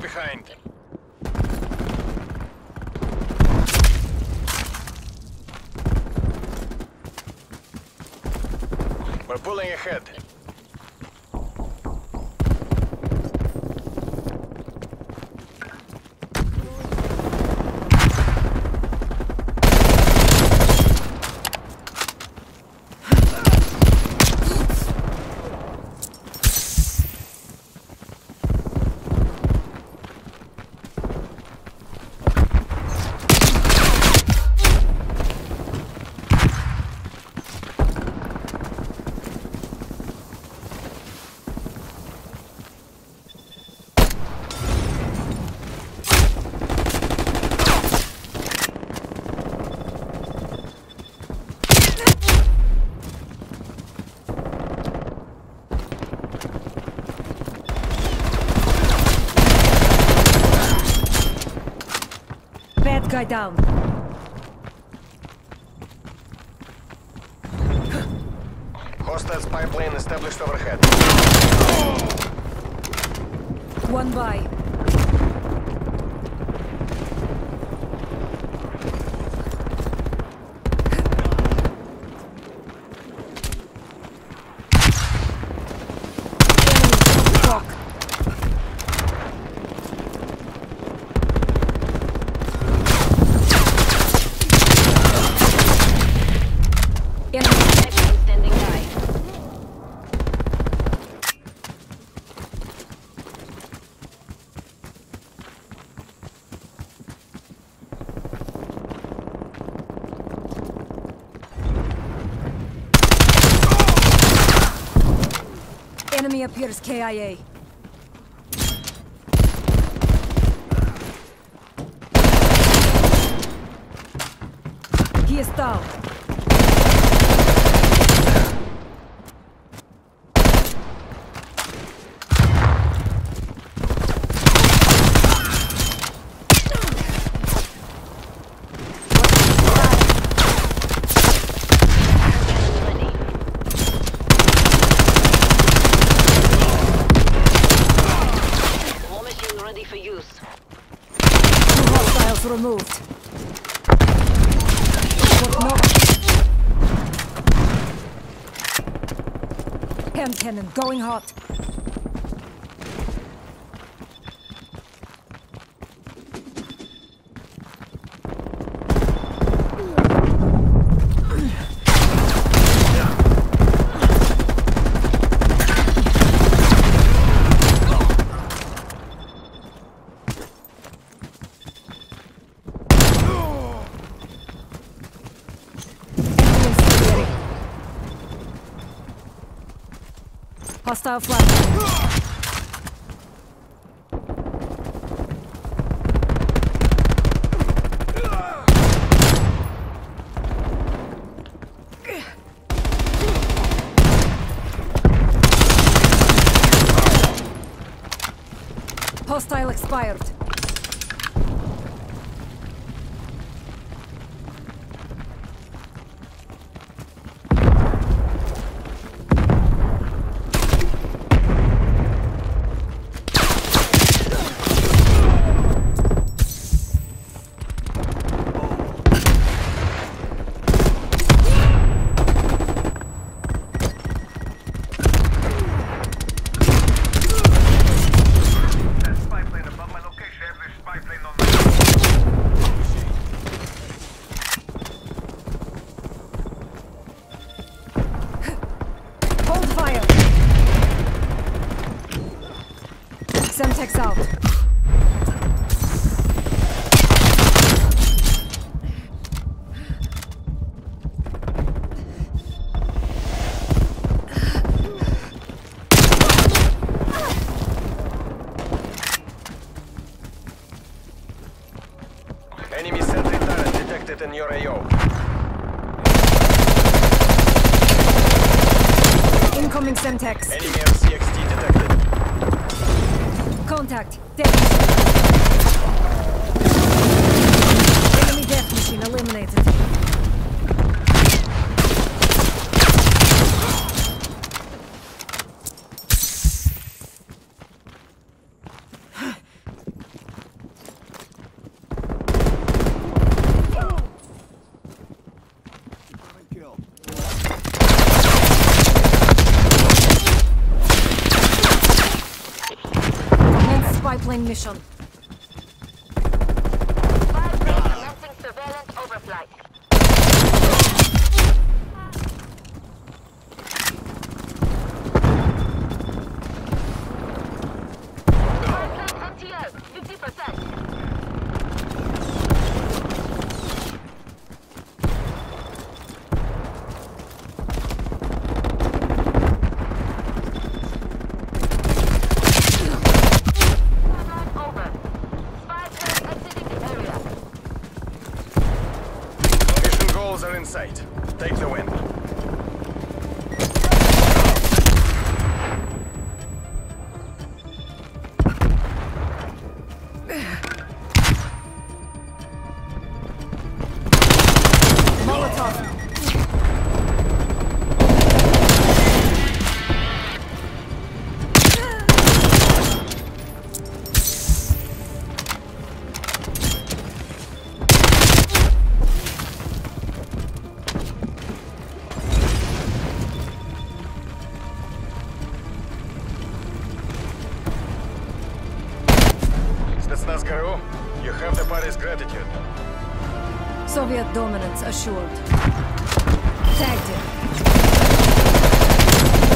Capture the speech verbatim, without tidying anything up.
behind. We're pulling ahead. Bad guy down. Hostile spy plane established overhead. One by. Enemy appears K I A. He is down. For use. Two hostiles removed. What knock? Hand cannon going hot. Hostile flag. Hostile expired. Semtex out. Enemy sentry turret detected in your A O. Incoming Semtex. Enemy R C X T detected. Contact. Death machine. Enemy death machine eliminated. Incoming mission. Five men commencing surveillance overflight. Five N T L, fifty percent. Are in sight. Take the win. Molotov. You have the party's gratitude. Soviet dominance assured. Tagged him.